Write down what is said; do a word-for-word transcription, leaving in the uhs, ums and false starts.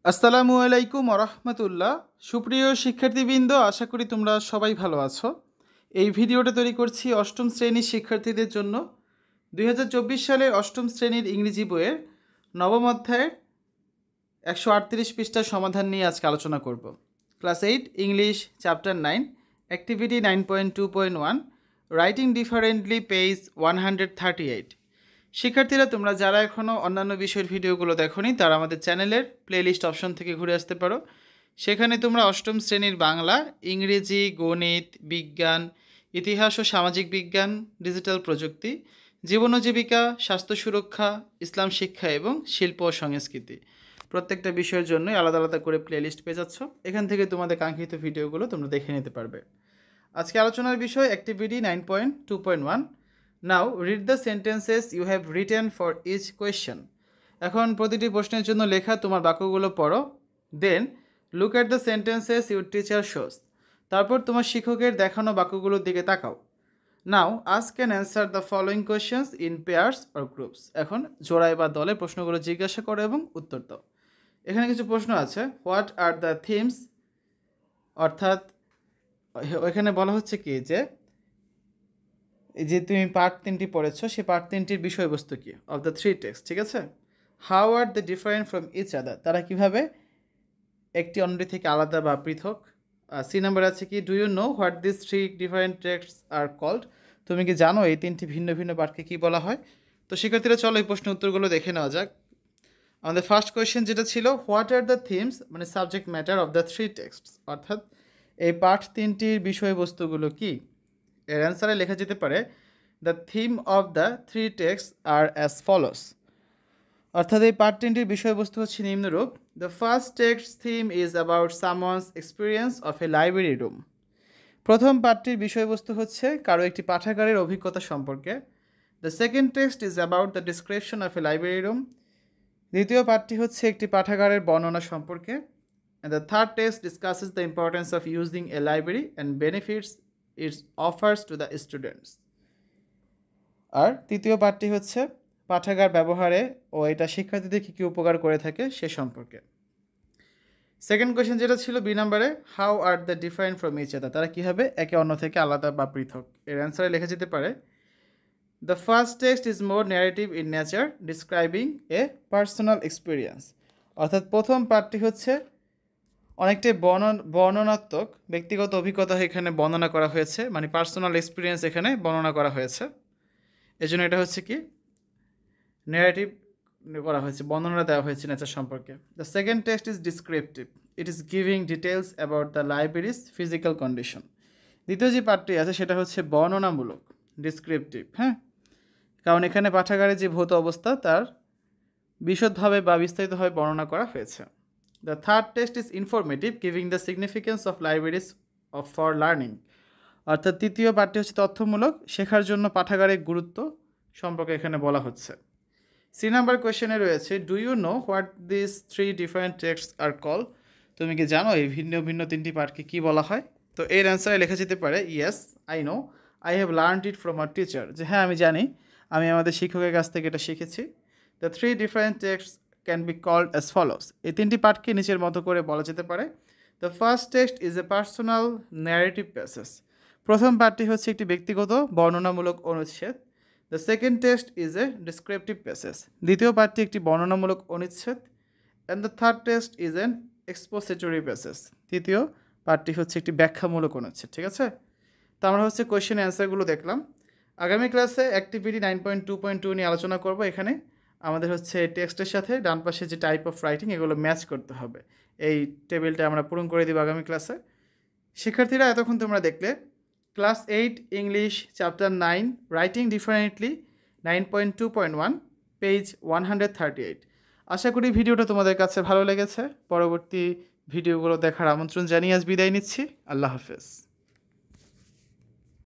আসসালামু আলাইকুম ওরহমতুল্লাহ। সুপ্রিয় শিক্ষার্থীবৃন্দ, আশা করি তোমরা সবাই ভালো আছো। এই ভিডিওটা তৈরি করছি অষ্টম শ্রেণীর শিক্ষার্থীদের জন্য। দুই হাজার চব্বিশ সালের অষ্টম শ্রেণীর ইংরেজি বইয়ের নবম অধ্যায়ের একশো আটত্রিশ পৃষ্ঠার সমাধান নিয়ে আজকে আলোচনা করব। Class eight English chapter nine activity nine point two point one writing differently page one hundred thirty eight. শিক্ষার্থীরা, তোমরা যারা এখনও অন্যান্য বিষয়ের ভিডিওগুলো দেখোনি তারা আমাদের চ্যানেলের প্লেলিস্ট অপশন থেকে ঘুরে আসতে পারো। সেখানে তোমরা অষ্টম শ্রেণীর বাংলা, ইংরেজি, গণিত, বিজ্ঞান, ইতিহাস ও সামাজিক বিজ্ঞান, ডিজিটাল প্রযুক্তি, জীবন ও জীবিকা, স্বাস্থ্য সুরক্ষা, ইসলাম শিক্ষা এবং শিল্প ও সংস্কৃতি প্রত্যেকটা বিষয়ের জন্যই আলাদা আলাদা করে প্লেলিস্ট পেয়ে যাচ্ছ। এখান থেকে তোমাদের কাঙ্ক্ষিত ভিডিওগুলো তোমরা দেখে নিতে পারবে। আজকে আলোচনার বিষয় activity nine point two point one. Now read the sentences you have written for each question. এখন প্রতিটি প্রশ্নের জন্য লেখা তোমার বাক্যগুলো পড়ো। Then look at the sentences your teacher shows. তারপর তোমার শিক্ষকের দেখানো বাক্যগুলোর দিকে তাকাও। Now ask and answer the following questions in pairs or groups. এখন জোড়ায় বা দলে প্রশ্নগুলো জিজ্ঞাসা করো এবং উত্তর দাও। এখানে কিছু প্রশ্ন আছে। হোয়াট আর দ্য থিমস, অর্থাৎ এখানে বলা হচ্ছে কি যে এই যে তুমি পার্ট তিনটি পড়েছো, সেই পার্ট তিনটির বিষয়বস্তু কি অফ দ্য থ্রি টেক্সট, ঠিক আছে। How are the different from each other, তারা কীভাবে একটি অন্যটি থেকে আলাদা বা পৃথক। সি নাম্বার আছে কি do you know what this three different text are called, তুমি কি জানো এই তিনটি ভিন্ন ভিন্ন পাঠকে কী বলা হয়। তো শিক্ষার্থীরা চলো এই প্রশ্নের উত্তরগুলো দেখে নেওয়া যাক। আমাদের ফার্স্ট কোয়েশ্চেন যেটা ছিল হোয়াট আর দ্য থিমস, মানে subject matter of the three text, অর্থাৎ এই পাঠ তিনটির বিষয়বস্তুগুলো কি। এর অ্যান্সারে লেখা যেতে পারে the theme of the three text are as follows, অর্থাৎ এই পাঠ তিনটির বিষয়বস্তু হচ্ছে নিম্নরূপ। The first text theme is about someone's experience of a library room. প্রথম পাঠটির বিষয়বস্তু হচ্ছে কারো একটি পাঠাগারের অভিজ্ঞতা সম্পর্কে। The second text is about the description of a library room. দ্বিতীয় পাঠটি হচ্ছে একটি পাঠাগারের বর্ণনা সম্পর্কে। And the third text discusses the importance of using a library and benefits its offers to the students. আর তৃতীয় পাঠটি হচ্ছে পাঠাগার ব্যবহারে ও এটা শিক্ষার্থীদের কী কী উপকার করে থাকে সে সম্পর্কে। সেকেন্ড কোয়েশ্চেন যেটা ছিল বি নাম্বারে, how are the different from each other, তারা কীভাবে একে অন্য থেকে আলাদা বা পৃথক। এর অ্যান্সারে লেখা যেতে পারে the first text is more narrative in nature describing a personal experience, অর্থাৎ প্রথম পাঠটি হচ্ছে অনেকটাই বর্ণন বর্ণনাত্মক, ব্যক্তিগত অভিজ্ঞতা এখানে বর্ণনা করা হয়েছে, মানে পার্সোনাল এক্সপিরিয়েন্স এখানে বর্ণনা করা হয়েছে। এই জন্য এটা হচ্ছে কি ন্যারেটিভ করা হয়েছে, বর্ণনা দেওয়া হয়েছে নেচার সম্পর্কে। The second text is descriptive, it is giving details about the library's physical condition. দ্বিতীয় যে পার্টটি আছে সেটা হচ্ছে বর্ণনামূলক, ডিসক্রিপটিভ, হ্যাঁ, কারণ এখানে পাঠাগারের যে ভৌত অবস্থা তার বিশদভাবে বা বিস্তারিতভাবে বর্ণনা করা হয়েছে। The third text is informative, giving the significance of libraries of for learning, অর্থাৎ তৃতীয় পাঠটি হচ্ছে তথ্যমূলক, শেখার জন্য পাঠাগারের গুরুত্ব সম্পর্কে এখানে বলা হচ্ছে। সি নাম্বার কোয়েশ্চেনে রয়েছে do you know what this three different text are call, তুমি কি জানো এই ভিন্ন ভিন্ন তিনটি পাঠকে কী বলা হয়। তো এর অ্যান্সারে লেখা যেতে পারে yes I know I have learned it from our teacher, যে হ্যাঁ আমি জানি, আমি আমাদের শিক্ষকের কাছ থেকে এটা শিখেছি। The three different text can be called as follows, এই তিনটি পাঠকে নিচের মতো করে বলা যেতে পারে। The first text is a personal narrative passage, প্রথম পাঠটি হচ্ছে একটি ব্যক্তিগত বর্ণনামূলক অনুচ্ছেদ। The second text is a descriptive passage, দ্বিতীয় পাঠটি একটি বর্ণনামূলক অনুচ্ছেদ। And the third text is an expository passage, তৃতীয় পাঠটি হচ্ছে একটি ব্যাখ্যামূলক অনুচ্ছেদ। ঠিক আছে, তো আমরা হচ্ছে কোয়েশ্চেন অ্যান্সারগুলো দেখলাম। আগামী ক্লাসে activity nine point two point two নিয়ে আলোচনা করবো। এখানে আমাদের হচ্ছে টেক্সটের সাথে ডান পাশে যে টাইপ অফ রাইটিং এগুলো ম্যাচ করতে হবে, এই টেবিলটা আমরা পূরণ করে দিব আগামী ক্লাসে। শিক্ষার্থীরা, এতক্ষণ তোমরা দেখলে class eight English chapter nine writing differently nine point two point one page one hundred thirty eight. আশা করি ভিডিওটা তোমাদের কাছে ভালো লেগেছে। পরবর্তী ভিডিওগুলো দেখার আমন্ত্রণ জানিয়ে আজ বিদায় নিচ্ছি। আল্লাহ হাফেজ।